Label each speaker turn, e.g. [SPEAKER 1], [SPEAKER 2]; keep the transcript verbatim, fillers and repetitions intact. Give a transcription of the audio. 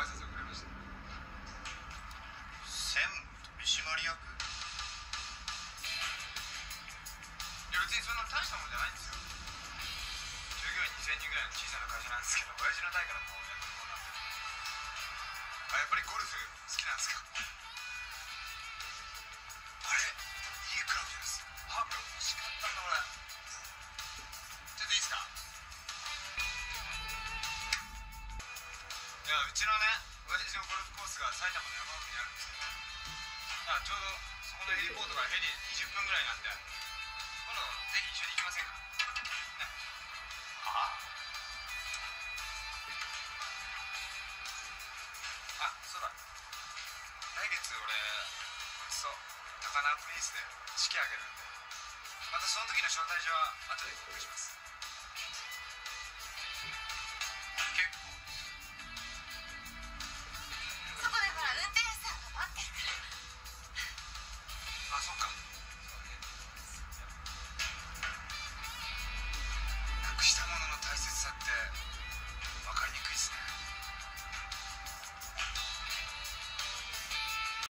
[SPEAKER 1] 挨拶をくれました。
[SPEAKER 2] 専務取締役？
[SPEAKER 1] いや別にそんな大したもんじゃないんですよ。従業員にせんにんぐらいの小さな会社なんですけど、親父の代からこうやってこうなってる。あ、やっぱりゴルフ好きなんですか？あれ、いいクラブです。あ、これ欲しかったんだ俺。ちょっといいですか？いや、うちのね、親父のゴルフコースが埼玉の山奥にあるんですけど、あ、ちょうどそこのヘリポートからヘリにじゅっぷんぐらいなんで、今度ぜひ一緒に行きませんか？ね。はあ？あ、そうだ。来月俺、ごちそう、高輪プリンスで式あげるんで、またその時の招待状は後で告知します。